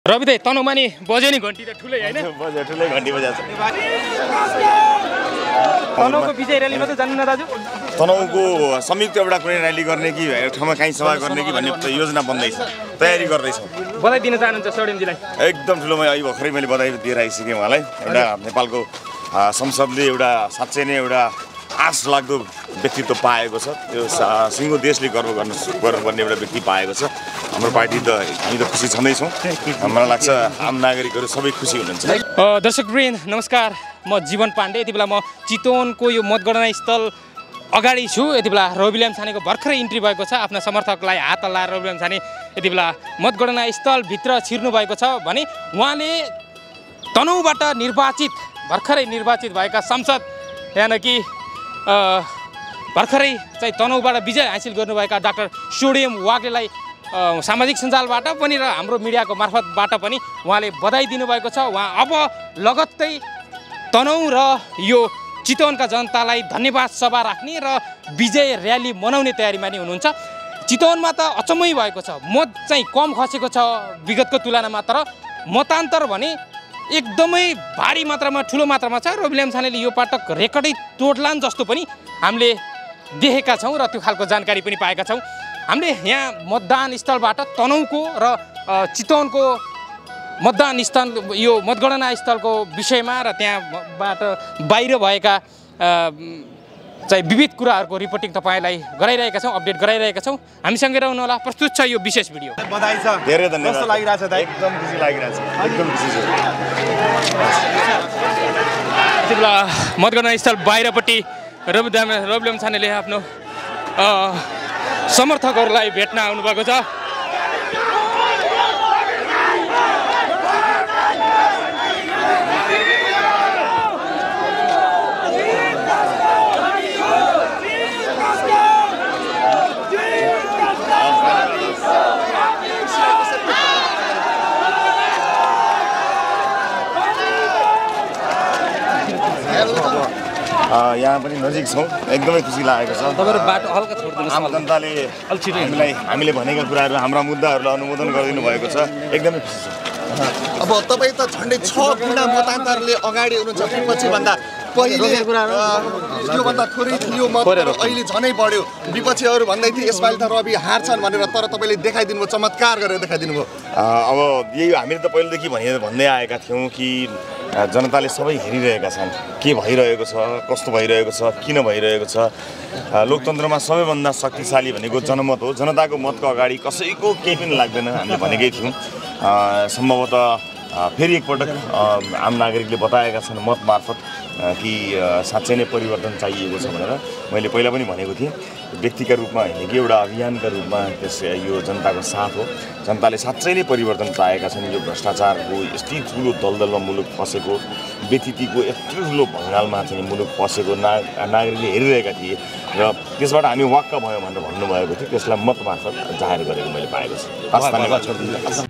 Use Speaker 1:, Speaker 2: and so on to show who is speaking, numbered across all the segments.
Speaker 1: रवि दाइ तनहुमा नि बज्यो नि घन्टी त ठुलै हैन
Speaker 2: बज्यो ठुलै घन्टी बजाछ
Speaker 1: तनहुको विजय र्यालीमा त जान्नु न दाजु
Speaker 2: तनहुको संयुक्त एउटा कुनै र्याली गर्ने कि ठाउँमा काहीँ सभा गर्ने कि भन्ने योजना बन्दैछ तयारी गर्दैछौँ
Speaker 1: बधाई दिन चाहनुहुन्छ स्वर्णिमजीलाई
Speaker 2: एकदम ठुलो अहिले भर्खरै मैले बधाई दिएर आइसकेँ उहाँलाई एउटा नेपालको संसदले एउटा साँच्चै नै एउटा आश लाग्दो व्यक्तित्व पाएको छ त्यो सिङ्गो देशले गर्नुपर्ने एउटा व्यक्ति पाएको छ हाम्रो पार्टी त हामी त खुसी छँदैछौँ मलाई लाग्छ आम नागरिकहरू सबै खुसी हुनुहुन्छ
Speaker 1: दर्शकवृन्द नमस्कार म जीवन पाण्डे यति बेला म चितवनको यो मतगणना स्थल अगाडि छु यति बेला रवि लामिछानेको भर्खरै इन्ट्री भएको छ आफ्ना समर्थकलाई हात हल्लाएर रवि लामिछाने यति बेला मतगणना स्थलभित्र छिर्नु भएको छ भने उहाँले तनहुबाट भर्खरै निर्वाचित भएका सांसद यानि कि भर्खरै चाहिँ तनहुबाट विजय हासिल गर्नुभएका डाक्टर स्वर्निम वाग्लेलाई सामाजिक सञ्जालबाट पनि र हाम्रो मिडियाको मार्फतबाट पनि उहाँले बधाई दिनुभएको छ उहाँ अब लगत्तै तनहु र यो चितवनका जनतालाई धन्यवाद सभा राख्ने र विजय र्याली मनाउने तयारीमा नि हुनुहुन्छ चितवनमा त अचम्मै भएको छ मत चाहिँ कम खसेको छ विगतको तुलनामा तर मतान्तर भने एकदमै भारी मात्रामा ठुलो मात्रामा छ रवि लामिछानेले यो पटक रेकर्डै तोड्लान् जस्तो पनि हामीले देखेका छौँ र त्यो खालको जानकारी पनि पाएका छौँ हामीले यहाँ मतदान स्थलबाट तनहुको र चितवनको मतदान स्थल यो मतगणना स्थलको विषयमा र त्यहाँबाट बाहिर भएका चाहिँ विविध कुराहरूको रिपोर्टिङ तपाईँलाई गराइरहेका छौँ अपडेट गराइरहेका छौँ हामीसँगै रहनु होला प्रस्तुत छ यो विशेष भिडियो
Speaker 2: बधाई छ धेरै धन्यवाद कस्तो लागिरहेछ दाइ एकदम खुसी लागिरहेछ एकदम खुसी छु
Speaker 1: यति बेला मतगणना स्थल बाहिरपट्टि रवि लामिछानेले आफ्नो समर्थकहरूलाई भेट्न आउनुभएको छ
Speaker 2: यहाँ पनि नजिक छौँ एकदमै खुसी लागेको छ
Speaker 1: तपाईँहरू बाटो हल्का छोडिदिनुहोस्
Speaker 2: आम जनताले हामीले भनेका कुराहरू हाम्रा मुद्दाहरूलाई अनुमोदन गरिदिनु भएको छ एकदमै खुसी छु
Speaker 3: अब तपाईँ त झन्डै 6 गुणा मतान्तरले अगाडि हुनुहुन्छ विपक्षीभन्दा पहिले योभन्दा थोरै थियो मत अहिले झनै बढ्यो विपक्षीहरू भन्दै थिए यसपालि त रवि हार्छन् भनेर तर तपाईँले देखाइदिनु भयो चमत्कार गरेर देखाइदिनु भयो
Speaker 2: अब यही हामीले त पहिलेदेखि भन्दै आएका थियौँ कि जनताले सबै हेरिरहेका छन् के भइरहेको छ कस्तो भइरहेको छ किन भइरहेको छ लोकतन्त्रमा सबैभन्दा शक्तिशाली भनेको जनमत हो जनताको मतको अगाडि कसैको केही पनि लाग्दैन हामीले भनेकै थियौँ सम्भवतः फेरि एकपटक आम नागरिकले बताएका छन् मत मार्फत कि साँच्चै नै परिवर्तन चाहिएको छ भनेर मैले पहिला पनि भनेको थिएँ व्यक्तिका रूपमा होइन कि एउटा अभियानका रूपमा त्यस यो जनताको साथ हो जनताले साँच्चै नै परिवर्तन चाहेका छन् यो भ्रष्टाचारको यस्तै ठुलो दलदलमा मुलुक फसेको व्यतिथिको यत्रो ठुलो भङ्गालमा चाहिँ मुलुक फसेको नागरिकले हेरिरहेका थिए र त्यसबाट हामी वाक्क भयौँ भनेर भन्नुभएको थियो त्यसलाई मत मार्फत जाहेर गरेको मैले पाएको छु धन्यवाद छोडिदिनु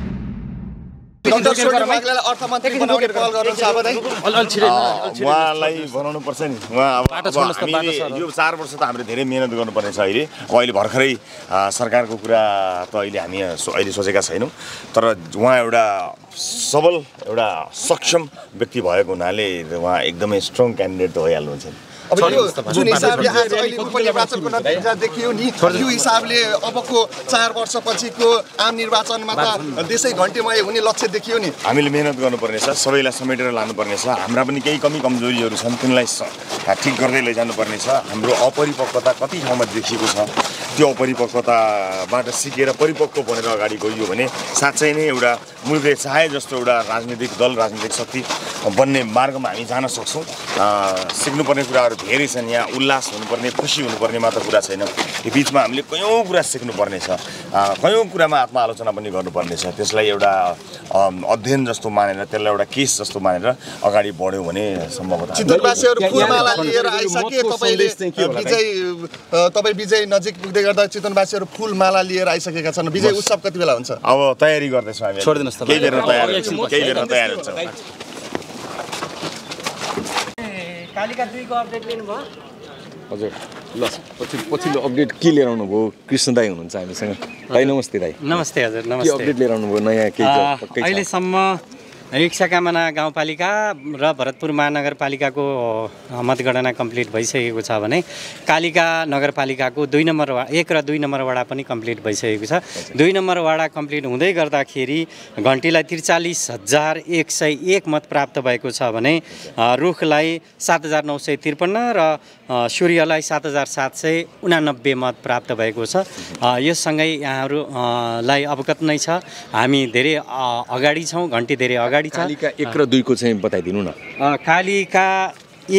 Speaker 2: उहाँलाई बनाउनु पर्छ नि हामीले यो 4 वर्ष त हामीले धेरै मेहनत गर्नुपर्ने छ अहिले भर्खरै सरकारको कुरा त हामी अहिले सोचेका छैनौँ तर उहाँ एउटा सबल एउटा सक्षम व्यक्ति भएको हुनाले उहाँ एकदमै स्ट्रङ क्यान्डिडेट त भइहाल्नुहुन्छ
Speaker 3: अब यो जुन हिसाबले आज अहिले उपनिर्वाचनको नतिजा देखियो नि यो हिसाबले अबको 4 वर्षपछिको आम निर्वाचनमा त देशै घन्टेमय हुने लक्ष्य देखियो नि
Speaker 2: हामीले मेहनत गर्नुपर्ने छ सबैलाई समेटेर लानुपर्ने छ हाम्रा पनि केही कमी कमजोरीहरू छन् तिनलाई ठिक गर्दै लैजानुपर्ने छ हाम्रो अपरिपक्वता कति ठाउँमा देखिएको छ त्यो अपरिपक्वताबाट सिकेर परिपक्व बनेर अगाडि गइयो भने साँच्चै नै एउटा मुलुकले चाहे जस्तो एउटा राजनीतिक दल राजनीतिक शक्ति बन्ने मार्गमा हामी जान सक्छौँ सिक्नुपर्ने कुराहरू धेरै छन् यहाँ उल्लास हुनुपर्ने खुसी हुनुपर्ने मात्र कुरा छैन यो बिचमा हामीले कयौँ कुरा सिक्नुपर्ने छ कयौँ कुरामा आत्मआलोचना पनि गर्नुपर्ने छ त्यसलाई एउटा अध्ययन जस्तो मानेर त्यसलाई एउटा केस जस्तो मानेर अगाडि बढ्यौँ भने सम्भवतः
Speaker 3: चितवनवासीहरू फुलमाला लिएर आइसके तपाईँ विजय नजिक पुग्दै गर्दा चितवनवासीहरू फुलमाला लिएर आइसकेका छन् विजय उत्सव कति बेला हुन्छ
Speaker 2: अब तयारी गर्दैछौँ हामी
Speaker 1: छोडिदिनुहोस्
Speaker 2: केही बेरमा तयार हुन्छ
Speaker 4: कालिका 2 को अपडेट लिनुभयो हजुर ल पछिल्लो अपडेट के लिएर आउनुभयो कृष्ण दाई हुनुहुन्छ हामीसँग दाई नमस्ते दाई
Speaker 5: नमस्ते हजुर
Speaker 4: के
Speaker 5: नमस्ते
Speaker 4: अपडेट लिएर आउनुभयो नयाँ केही
Speaker 5: अहिलेसम्म रिक्सा कामना गाउँपालिका र भरतपुर महानगरपालिकाको मतगणना कम्प्लिट भइसकेको छ भने कालिका नगरपालिकाको 2 नम्बर 1 र 2 नम्बर वडा पनि कम्प्लिट भइसकेको छ 2 नम्बर वडा कम्प्लिट हुँदै गर्दाखेरि घन्टीलाई 43,101 मत प्राप्त भएको छ भने रुखलाई 7,953 र सूर्यलाई 7,789 मत प्राप्त भएको छ। यससँगै यहाँहरूलाई अवगत नै छ हामी धेरै अगाडि छौँ घन्टी धेरै अगाडि
Speaker 4: कालिका 1 र 2 को चाहिँ बताइदिनु न।
Speaker 5: कालिका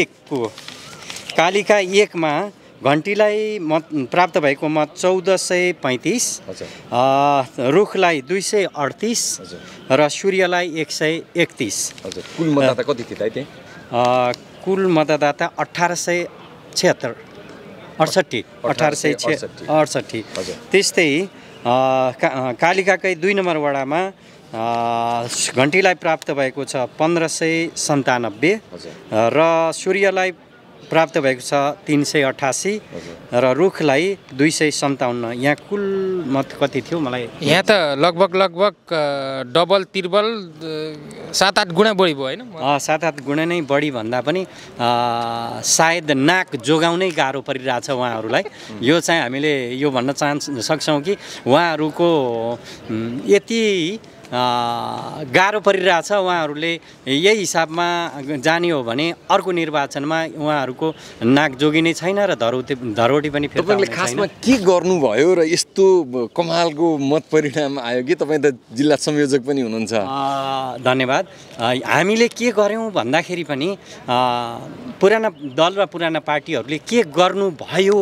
Speaker 5: 1 मा घन्टीलाई मत प्राप्त भएको मत 1435 रुखलाई 238 र सूर्यलाई 131।
Speaker 4: कुल मतदाता कति थिए दाइ त्यहाँ?
Speaker 5: कुल मतदाता 1868। त्यस्तै कालिकाकै 2 नम्बर वडामा घन्टीलाई प्राप्त भएको छ 1597 र सूर्यलाई प्राप्त भएको छ 388 र रुखलाई 257। यहाँ कुल मत कति थियो मलाई
Speaker 1: यहाँ त लगभग डबल त्रिबल 7-8 गुणा बढी भयो हैन?
Speaker 5: 7-8 गुणा नै बढी भन्दा पनि सायद नाक जोगाउनै गाह्रो परिरहेछ उहाँहरूलाई। यो चाहिँ हामीले यो भन्न सक्छौँ कि उहाँहरूको यति गाह्रो परिरहेछ उहाँहरूले यही हिसाबमा जाने हो भने अर्को निर्वाचनमा उहाँहरूको नाक जोगिने छैन र धरोटी पनि फिर्ता हुने छैन।
Speaker 4: खासमा के गर्नुभयो र यस्तो कमालको मत परिणाम आयो कि तपाईँ त जिल्ला संयोजक पनि हुनुहुन्छ?
Speaker 5: धन्यवाद। हामीले के गर्यौँ भन्दाखेरि पनि पुराना दल र पुराना पार्टीहरूले के गर्नुभयो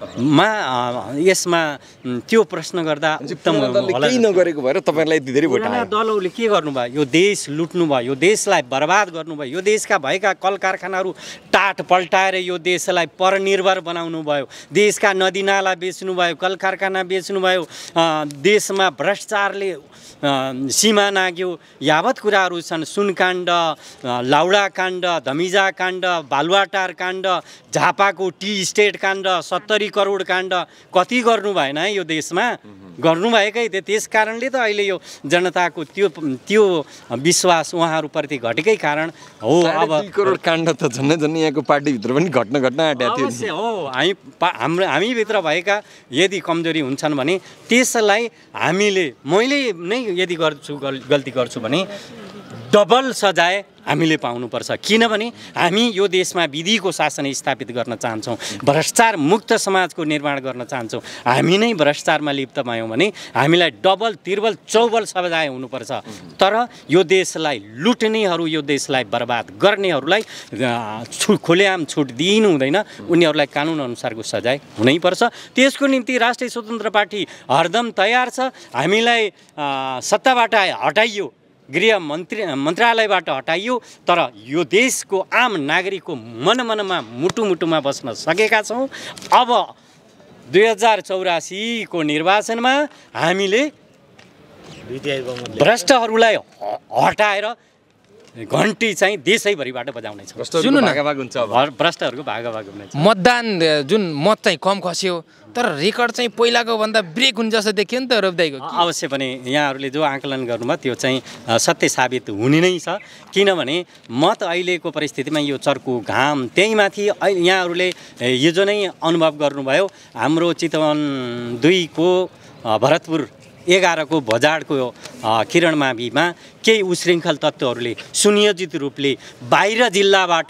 Speaker 5: यसमा त्यो प्रश्न गर्दा उत्तम होला।
Speaker 4: केही नगरेको भएर तपाईहरुलाई धेरै भोट आयो।
Speaker 5: दलहरूले के गर्नुभयो? यो देश लुट्नुभयो, यो देशलाई बर्बाद गर्नुभयो, यो देशका भएका कल कारखानाहरू टाट पल्टाएर यो देशलाई परनिर्भर बनाउनु भयो, देशका नदीनाला बेच्नुभयो, कल कारखाना बेच्नुभयो, देशमा भ्रष्टाचारले सीमा नाग्यो। यावत कुराहरू छन्, सुनकाण्ड, लाउडा काण्ड, धमिजा काण्ड, बालुवाटार काण्ड, झापाको टी स्टेट काण्ड, 70 करोड काण्ड कति गर्नु भएन है यो देशमा? गर्नुभएकै थियो। त्यस कारणले त अहिले यो जनताको त्यो विश्वास उहाँहरूप्रति घटेकै कारण हो। अब
Speaker 4: 2 करोड काण्ड त झन्नै यहाँको पार्टीभित्र पनि घट्न आँटेको थियो।
Speaker 5: हो, हामीभित्र भएका यदि कमजोरी हुन्छन् भने त्यसलाई मैले नै यदि गल्ती गर्छु भने डबल सजाय हामीले पाउनुपर्छ। किनभने हामी यो देशमा विधिको शासन स्थापित गर्न चाहन्छौँ, भ्रष्टाचार मुक्त समाजको निर्माण गर्न चाहन्छौँ। हामी नै भ्रष्टाचारमा लिप्त भयौँ भने हामीलाई डबल तिर्बल चौबल सजाय हुनुपर्छ। तर यो देशलाई लुट्नेहरू, यो देशलाई बर्बाद गर्नेहरूलाई खुलेआम छुट दिनु हुँदैन, उनीहरूलाई कानुन अनुसारको सजाय हुनैपर्छ। त्यसको निम्ति राष्ट्रिय स्वतन्त्र पार्टी हरदम तयार छ। हामीलाई सत्ताबाट हटाइयो, गृह मन्त्रालयबाट हटाइयो, तर यो देशको आम नागरिकको मनमा मुटुमा बस्न सकेका छौँ। अब 2084 को निर्वाचनमा हामीले भ्रष्टहरूलाई हटाएर घन्टी चाहिँ देशैभरिबाट बजाउने छ।
Speaker 1: सुन्नु न,
Speaker 5: भ्रष्टहरूको भागाभाग हुनेछ।
Speaker 1: मतदान जुन मत चाहिँ कम खस्यो तर रेकर्ड चाहिँ पहिलाको भन्दा ब्रेक हुने जस्तो देखियो नि त रविदाईको।
Speaker 5: अवश्य पनि यहाँहरूले जो आकलन गर्नुभयो त्यो चाहिँ सत्य साबित हुने नै छ। किनभने मत अहिलेको परिस्थितिमा यो चर्को घाम त्यही माथि यहाँहरूले हिजो नै अनुभव गर्नुभयो। हाम्रो चितवन 2 को भरतपुर 11 को भजाडको किरणमाविमा केही उशृङ्खल तत्त्वहरूले सुनियोजित रूपले बाहिर जिल्लाबाट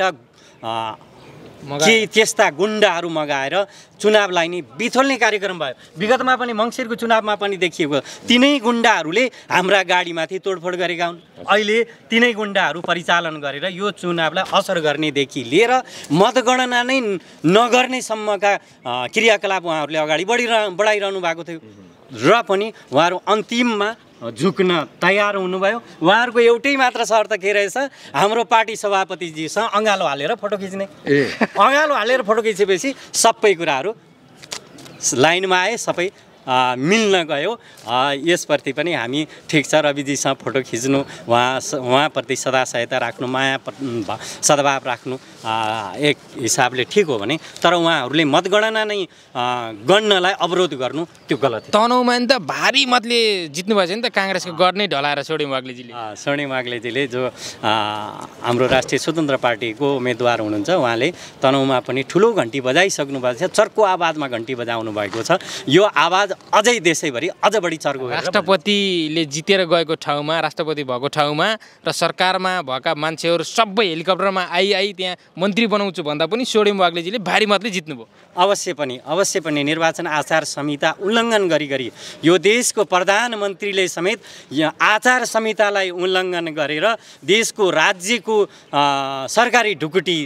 Speaker 5: केही त्यस्ता गुन्डाहरू मगाएर चुनावलाई नै बिथोल्ने कार्यक्रम भयो। विगतमा पनि मङ्सिरको चुनावमा पनि देखिएको तिनै गुन्डाहरूले हाम्रा गाडीमाथि तोडफोड गरेका हुन्। अहिले तिनै गुन्डाहरू परिचालन गरेर यो चुनावलाई असर गर्नेदेखि लिएर मतगणना नै नगर्नेसम्मका क्रियाकलाप उहाँहरूले अगाडि बढाइरहनु भएको थियो र पनि उहाँहरू अन्तिममा झुक्न तयार हुनुभयो। उहाँहरूको एउटै मात्र शर्त के रहेछ? हाम्रो पार्टी सभापतिजीसँग अँगालो हालेर फोटो खिच्ने। अँगालो हालेर फोटो खिचेपछि सबै कुराहरू लाइनमा आए, सबै मिल्न गयो। यसप्रति पनि हामी ठिक छ रविजीसँग फोटो खिच्नु, उहाँप्रति सदा सहायता राख्नु, माया सद्भाव राख्नु एक हिसाबले ठिक हो भने, तर उहाँहरूले मतगणना नै गणनालाई अवरोध गर्नु त्यो गलत हो।
Speaker 1: तनहुँमा नि त भारी मतले जित्नु भएको छ नि त काङ्ग्रेसको गढ नै ढलाएर स्वर्णिम वाग्लेजीले।
Speaker 5: स्वर्णिम वाग्लेजीले जो हाम्रो राष्ट्रिय स्वतन्त्र पार्टीको उम्मेदवार हुनुहुन्छ, उहाँले तनहुँमा पनि ठुलो घन्टी बजाइसक्नु भएको छ, चर्को आवाजमा घन्टी बजाउनु भएको छ। यो आवाज अझै देशैभरि अझ बढी चर्को गरेर
Speaker 1: राष्ट्रपतिले जितेर गएको ठाउँमा, राष्ट्रपति भएको ठाउँमा र सरकारमा भएका मान्छेहरू सबै हेलिकप्टरमा आई त्यहाँ मन्त्री बनाउँछु भन्दा पनि स्वर्णिम वाग्लेजीले भारी मतले जित्नुभयो।
Speaker 5: अवश्य पनि निर्वाचन आचार संहिता उल्लङ्घन गरी यो देशको प्रधानमन्त्रीले समेत आचार संहितालाई उल्लङ्घन गरेर देशको राज्यको सरकारी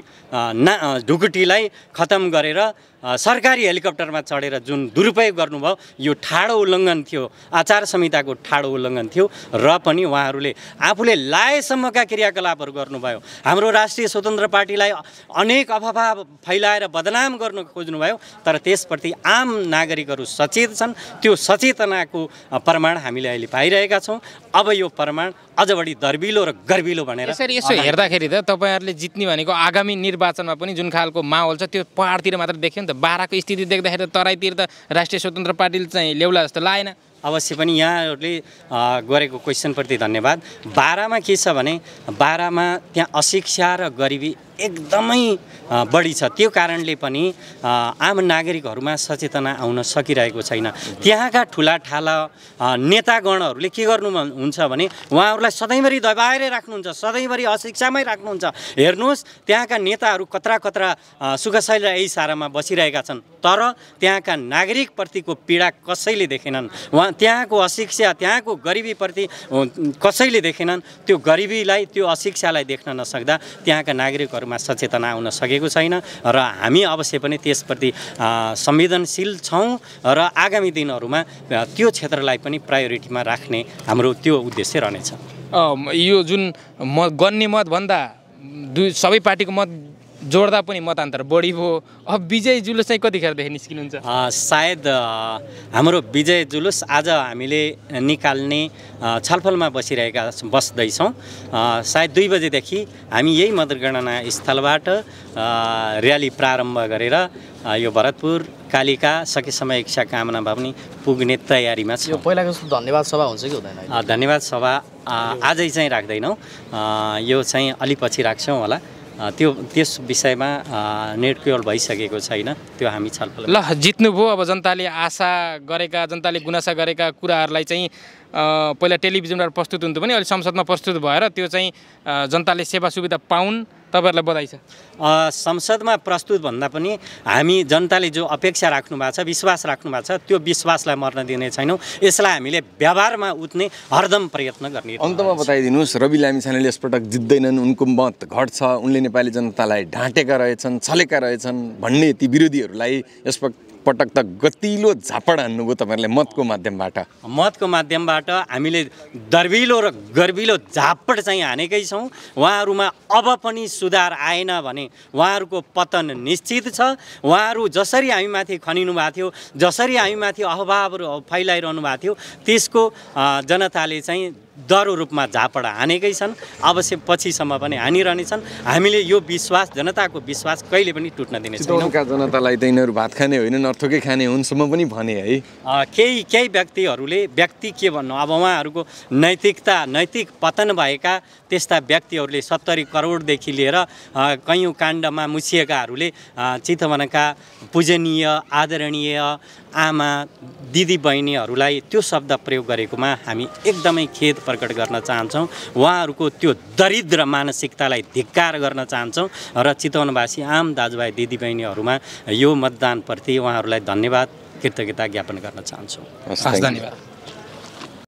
Speaker 5: ढुकुटीलाई खतम गरेर सरकारी हेलिकप्टरमा चढेर जुन दुरुपयोग गर्नुभयो, यो ठाडो उल्लङ्घन थियो, आचार संहिताको ठाडो उल्लङ्घन थियो। र पनि उहाँहरूले आफूले लाएसम्मका क्रियाकलापहरू गर्नुभयो। हाम्रो राष्ट्रिय स्वतन्त्र पार्टीलाई अनेक अफवाह फैलाएर बदनाम गर्न खोज्नुभयो, तर त्यसप्रति आम नागरिकहरू सचेत छन्। त्यो सचेतनाको प्रमाण हामीले अहिले पाइरहेका छौँ। अब यो प्रमाण अझ बढी दर्बिलो र गर्बिलो भनेर
Speaker 1: यसो हेर्दाखेरि त तपाईँहरूले जित्ने भनेको आगामी निर्वाचनमा पनि जुन खालको माहौल छ त्यो पहाडतिर मात्र देखियो नि त। बाराको स्थिति देख्दाखेरि त तराईतिर त राष्ट्रिय स्वतन्त्र पार्टीले चाहिँ ल्याउला जस्तो लागेन।
Speaker 5: अवश्य पनि यहाँहरूले गरेको क्वेसनप्रति धन्यवाद। बारामा के छ भने बारामा त्यहाँ अशिक्षा र गरिबी एकदमै बढी छ। त्यो कारणले पनि आम नागरिकहरूमा सचेतना आउन सकिरहेको छैन। त्यहाँका ठुलाठाला नेतागणहरूले के गर्नुहुन्छ भने उहाँहरूलाई सधैँभरि दबाएरै राख्नुहुन्छ, सधैँभरि अशिक्षामै राख्नुहुन्छ। हेर्नुहोस् त्यहाँका नेताहरू कत्रा सुखशैल र इसारामा बसिरहेका छन्, तर त्यहाँका नागरिकप्रतिको पीडा कसैले देखेनन्। त्यहाँको अशिक्षा, त्यहाँको गरिबीप्रति कसैले देखेनन्। त्यो गरिबीलाई, त्यो अशिक्षालाई देख्न नसक्दा त्यहाँका नागरिकहरूमा सचेतना आउन सकेको छैन। र हामी अवश्य पनि त्यसप्रति संवेदनशील छौँ र आगामी दिनहरूमा त्यो क्षेत्रलाई पनि प्रायोरिटीमा राख्ने हाम्रो त्यो उद्देश्य रहनेछ।
Speaker 1: यो जुन गन्ने मतभन्दा सबै पार्टीको मत जोड्दा पनि मतान्तर बढी भयो। अब विजय जुलुस चाहिँ कतिखेरदेखि निस्किनुहुन्छ?
Speaker 5: सायद हाम्रो विजय जुलुस आज हामीले निकाल्ने छलफलमा बस्दैछौँ। सायद 2 बजेदेखि हामी यही मतगणना स्थलबाट र्याली प्रारम्भ गरेर यो भरतपुर कालिका सकेसम्म इच्छा कामना पनि पुग्ने तयारीमा छ।
Speaker 6: यो पहिलाको जस्तो धन्यवाद सभा हुन्छ कि हुँदैन?
Speaker 5: धन्यवाद सभा आजै चाहिँ राख्दैनौँ, यो चाहिँ अलि पछि राख्छौँ होला। त्यस विषयमा निर्णय भइसकेको छैन, त्यो हामी छलफल।
Speaker 1: ल जित्नुभयो, अब जनताले आशा गरेका, जनताले गुनासा गरेका कुराहरूलाई चाहिँ पहिला टेलिभिजनबाट प्रस्तुत हुन्थ्यो भने अहिले संसदमा प्रस्तुत भएर त्यो चाहिँ जनताले सेवा सुविधा पाउन्, तपाईँहरूलाई बधाई छ।
Speaker 5: संसदमा प्रस्तुत भन्दा पनि हामी जनताले जो अपेक्षा राख्नु भएको छ, विश्वास राख्नु भएको छ, त्यो विश्वासलाई मर्न दिने छैनौँ। यसलाई हामीले व्यवहारमा उठ्ने हरदम प्रयत्न गर्ने।
Speaker 4: अन्तमा बताइदिनुहोस्, रवि लामिछानेले यसपटक जित्दैनन्, उनको मत घट्छ, उनले नेपाली जनतालाई ढाँटेका रहेछन्, छलेका रहेछन् भन्ने ती विरोधीहरूलाई पटक त गतिलो झापड हान्नुभयो तपाईँहरूले मतको माध्यमबाट। हामीले दर्बिलो र गर्बिलो झापड चाहिँ हानेकै छौँ। उहाँहरूमा अब पनि सुधार आएन भने उहाँहरूको पतन निश्चित छ। उहाँहरू जसरी हामीमाथि खनिनु भएको थियो, जसरी हामीमाथि अफवाहहरू फैलाइरहनु भएको थियो, त्यसको जनताले चाहिँ दह्रो रूपमा झापड हानेकै छन्। अवश्य पछिसम्म पनि हानिरहनेछन्। हामीले यो विश्वास, जनताको विश्वास कहिले पनि टुट्न दिने छैनौँ। जनतालाई त यिनीहरू भात खाने होइन, नर्थोकै खाने हुनसम्म पनि भने है।
Speaker 5: केही व्यक्ति के भन्नु, अब उहाँहरूको नैतिक पतन भएका त्यस्ता व्यक्तिहरूले 70 करोडदेखि लिएर कैयौँ काण्डमा मुछिएकाहरूले चितवनका पूजनीय आदरणीय आमा दिदी बहिनीहरूलाई त्यो शब्द प्रयोग गरेकोमा हामी एकदमै खेद प्रकट गर्न चाहन्छौँ। उहाँहरूको त्यो दरिद्र मानसिकतालाई धिक्कार गर्न चाहन्छौँ र चितवनवासी आम दाजुभाइ दिदीबहिनीहरूमा यो मतदानप्रति उहाँहरूलाई धन्यवाद, कृतज्ञता ज्ञापन गर्न चाहन्छौँ।
Speaker 1: धन्यवाद।